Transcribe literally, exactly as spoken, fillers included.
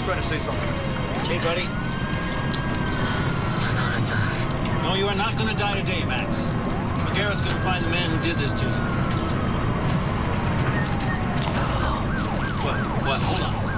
Max trying to say something. Okay, buddy. I'm gonna die. No, you are not gonna die today, Max. McGarrett's gonna find the man who did this to you. No. What? What? Hold on.